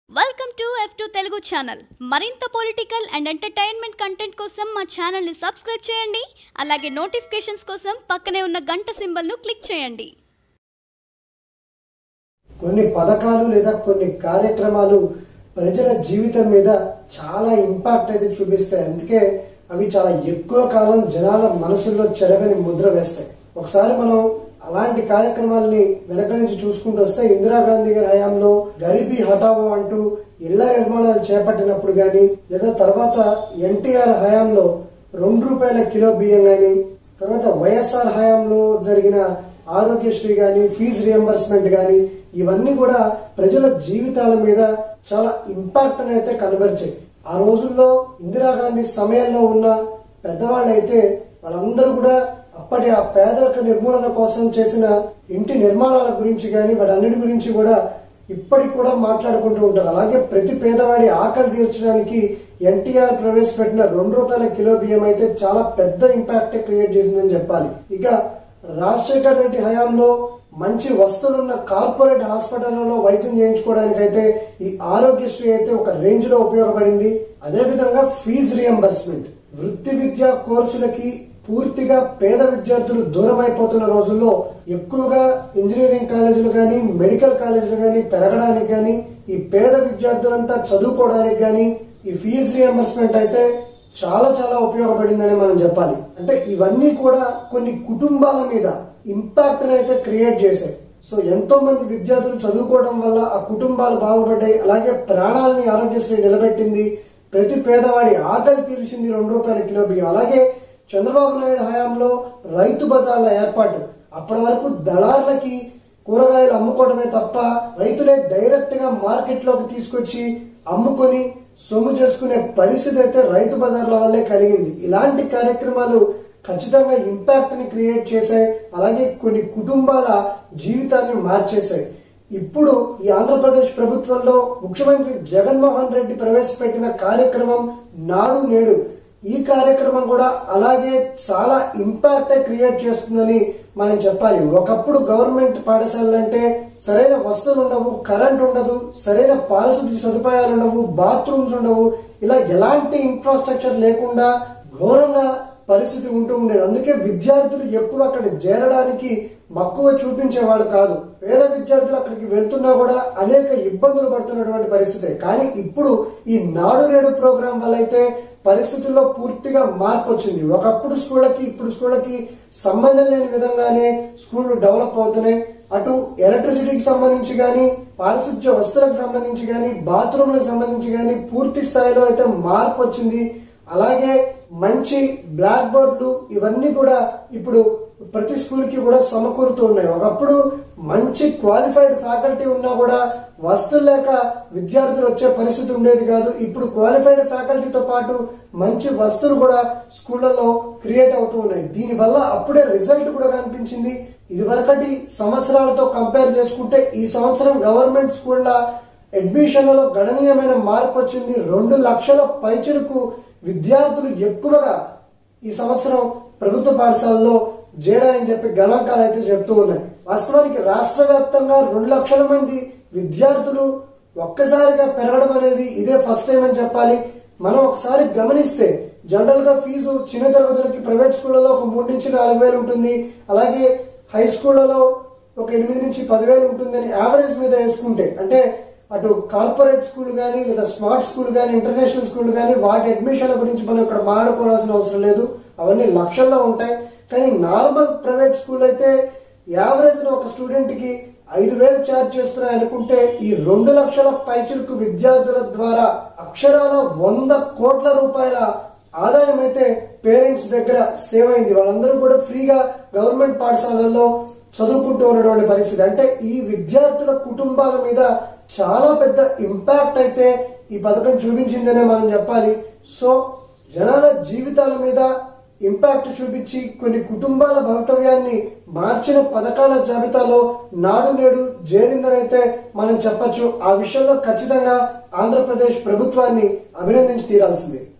Welcome to F2 Telugu channel. మరింత political and entertainment content కోసం మా ఛానల్ని సబ్స్క్రైబ్ చేయండి. అలాగే నోటిఫికేషన్స్ కోసం పక్కనే ఉన్న గంట సింబల్ను క్లిక్ చేయండి. కొన్ని పథకాలు లేదా కొన్ని కార్యక్రమాలు ప్రజల జీవితం మీద చాలా ఇంపాక్ట్ అయితే చూపిస్తాయి. అందుకే అవి చాలా ఎక్కువ కాలం జనాల మనసుల్లో చెరగని ముద్ర వేస్తాయి. ఒకసారి మనం అలాంటి కార్యక్రమాలని వెనక నుంచి చూసుకుంటూ వస్తే ఇందిరాగాంధీ గారి హయాంలో గరీబీ హఠావో అంటూ ఇళ్ల నిర్మాణాలు చేపట్టినప్పుడు గాని, లేదా తర్వాత ఎన్టీఆర్ హయాంలో ₹2 కిలో బియ్యం గాని, తర్వాత వైఎస్ఆర్ హయాంలో జరిగిన ఆరోగ్యశ్రీ గాని, ఫీజు రియంబర్స్మెంట్ గాని, ఇవన్నీ కూడా ప్రజల జీవితాల మీద చాలా ఇంపాక్ట్ అయితే కనబరిచాయి. ఆ రోజుల్లో ఇందిరాగాంధీ సమయంలో ఉన్న పెద్దవాళ్ళైతే వాళ్ళందరూ కూడా అప్పటి ఆ పేదరిక నిర్మూలన కోసం చేసిన ఇంటి నిర్మాణాల గురించి గాని, వాటన్నిటి గురించి కూడా ఇప్పటికి కూడా మాట్లాడుకుంటూ ఉంటారు. అలాగే ప్రతి పేదవాడి ఆకలి తీర్చడానికి ఎన్టీఆర్ ప్రవేశపెట్టిన ₹2 కిలో బియ్యం అయితే చాలా పెద్ద ఇంపాక్ట్ క్రియేట్ చేసిందని చెప్పాలి. ఇక రాజశేఖర్ రెడ్డి హయాంలో మంచి వస్తువులున్న కార్పొరేట్ హాస్పిటళ్లలో వైద్యం చేయించుకోవడానికి అయితే ఈ ఆరోగ్యశ్రీ అయితే ఒక రేంజ్ లో ఉపయోగపడింది. అదే విధంగా ఫీజు రియంబర్స్మెంట్, వృత్తి విద్యా కోర్సులకి పూర్తిగా పేద విద్యార్థులు దూరం అయిపోతున్న రోజుల్లో ఎక్కువగా ఇంజనీరింగ్ కాలేజీలు గాని, మెడికల్ కాలేజీలు గాని పెరగడానికి గాని, ఈ పేద విద్యార్థులంతా చదువుకోవడానికి గాని ఈ ఫీజు రియంబర్స్మెంట్ అయితే చాలా చాలా ఉపయోగపడిందని మనం చెప్పాలి. అంటే ఇవన్నీ కూడా కొన్ని కుటుంబాల మీద ఇంపాక్ట్ అయితే క్రియేట్ చేశాయి. సో ఎంతో మంది విద్యార్థులు చదువుకోవడం వల్ల ఆ కుటుంబాలు బాగుపడ్డాయి. అలాగే ప్రాణాలని ఆరోగ్యశ్రీ నిలబెట్టింది. ప్రతి పేదవాడి ఆకలి తీర్చింది ₹2 కిలో బియ్యం. అలాగే చంద్రబాబు నాయుడు హయాంలో రైతు బజార్ల ఏర్పాటు. అప్పటి వరకు దళార్లకి కూరగాయలు అమ్ముకోవడమే తప్ప రైతులే డైరెక్ట్ గా మార్కెట్ లోకి తీసుకొచ్చి అమ్ముకొని సొమ్ము చేసుకునే పరిస్థితి అయితే రైతు బజార్ల వల్లే కలిగింది. ఇలాంటి కార్యక్రమాలు ఖచ్చితంగా ఇంపాక్ట్ ని క్రియేట్ చేశాయి. అలాగే కొన్ని కుటుంబాల జీవితాన్ని మార్చేశాయి. ఇప్పుడు ఈ ఆంధ్రప్రదేశ్ ప్రభుత్వంలో ముఖ్యమంత్రి జగన్మోహన్ రెడ్డి ప్రవేశపెట్టిన కార్యక్రమం నాడు నేడు, ఈ కార్యక్రమం కూడా అలాగే చాలా ఇంపాక్ట్ క్రియేట్ చేస్తుందని మనం చెప్పాలి. ఒకప్పుడు గవర్నమెంట్ పాఠశాలలు అంటే సరైన వస్తువులు ఉండవు, కరెంట్ ఉండదు, సరైన పారిశుద్ధ్య సదుపాయాలు ఉండవు, బాత్రూమ్స్ ఉండవు, ఇలా ఎలాంటి ఇన్ఫ్రాస్ట్రక్చర్ లేకుండా ఘోరంగా పరిస్థితి ఉంటూ ఉండేది. అందుకే విద్యార్థులు ఎప్పుడు అక్కడ చేరడానికి మక్కువ చూపించేవాళ్ళు కాదు. పేద విద్యార్థులు అక్కడికి వెళ్తున్నా కూడా అనేక ఇబ్బందులు పడుతున్నటువంటి పరిస్థితి. కానీ ఇప్పుడు ఈ నాడు నేడు ప్రోగ్రాం వల్ల అయితే పరిస్థితుల్లో పూర్తిగా మార్పు వచ్చింది. ఒకప్పుడు స్కూళ్ళకి ఇప్పుడు స్కూళ్ళకి సంబంధం లేని విధంగానే స్కూళ్లు డెవలప్ అవుతున్నాయి. అటు ఎలక్ట్రిసిటీకి సంబంధించి గాని, పారిశుద్ధ్య వస్తువులకు సంబంధించి గాని, బాత్రూమ్లకు సంబంధించి గాని పూర్తి స్థాయిలో అయితే మార్పు వచ్చింది. అలాగే మంచి బ్లాక్ బోర్డులు ఇవన్నీ కూడా ఇప్పుడు ప్రతి స్కూల్ కి కూడా సమకూరుతూ ఉన్నాయి. ఒకప్పుడు మంచి క్వాలిఫైడ్ ఫ్యాకల్టీ ఉన్నా కూడా వస్తువులు లేక విద్యార్థులు వచ్చే పరిస్థితి ఉండేది కాదు. ఇప్పుడు క్వాలిఫైడ్ ఫ్యాకల్టీతో పాటు మంచి వస్తువులు కూడా స్కూళ్లలో క్రియేట్ అవుతూ ఉన్నాయి. దీనివల్ల అప్పుడే రిజల్ట్ కూడా కనిపించింది. ఇదివరకటి సంవత్సరాలతో కంపేర్ చేసుకుంటే ఈ సంవత్సరం గవర్నమెంట్ స్కూళ్ల అడ్మిషన్లలో గణనీయమైన మార్పు వచ్చింది. 2 లక్షల పైచిలకు విద్యార్థులు ఎక్కువగా ఈ సంవత్సరం ప్రభుత్వ పాఠశాలలో చేరాయని చెప్పి గణాంకాలు అయితే చెప్తూ ఉన్నాయి. వాస్తవానికి రాష్ట్ర వ్యాప్తంగా 2 లక్షల మంది విద్యార్థులు ఒక్కసారిగా పెరగడం అనేది ఇదే ఫస్ట్ టైం అని చెప్పాలి. మనం ఒకసారి గమనిస్తే జనరల్ గా ఫీజు చిన్న తరగతులకి ప్రైవేట్ స్కూళ్లలో ఒక 3 నుంచి 4 వేలు ఉంటుంది. అలాగే హై స్కూళ్లలో ఒక 8 నుంచి 10 వేలు ఉంటుందని యావరేజ్ మీద వేసుకుంటే, అంటే అటు కార్పొరేట్ స్కూల్ గానీ, లేదా స్మార్ట్ స్కూల్ గానీ, ఇంటర్నేషనల్ స్కూల్ గానీ వాటి అడ్మిషన్ల గురించి మనం ఇక్కడ మాట్లాడుకోవాల్సిన అవసరం లేదు. అవన్నీ లక్షల్లో ఉంటాయి. కానీ నార్మల్ ప్రైవేట్ స్కూల్ అయితే యావరేజ్ ఒక స్టూడెంట్ కి 5,000 ఛార్జ్ చేస్తున్నాయి అనుకుంటే ఈ 2 లక్షల పైచిలకు విద్యార్థుల ద్వారా అక్షరాల 100 కోట్ల రూపాయల ఆదాయం అయితే పేరెంట్స్ దగ్గర సేవ్ అయింది. వాళ్ళందరూ కూడా ఫ్రీగా గవర్నమెంట్ పాఠశాలల్లో చదువుకుంటూ ఉన్నటువంటి పరిస్థితి. అంటే ఈ విద్యార్థుల కుటుంబాల మీద చాలా పెద్ద ఇంపాక్ట్ అయితే ఈ పథకం చూపించిందనే మనం చెప్పాలి. సో జనాల జీవితాల మీద ఇంపాక్ట్ చూపించి కొన్ని కుటుంబాల భవితవ్యాన్ని మార్చిన పథకాల జాబితాలో నాడు నేడు చేరిందని అయితే మనం చెప్పొచ్చు. ఆ విషయంలో ఖచ్చితంగా ఆంధ్రప్రదేశ్ ప్రభుత్వాన్ని అభినందించి తీరాల్సిందే.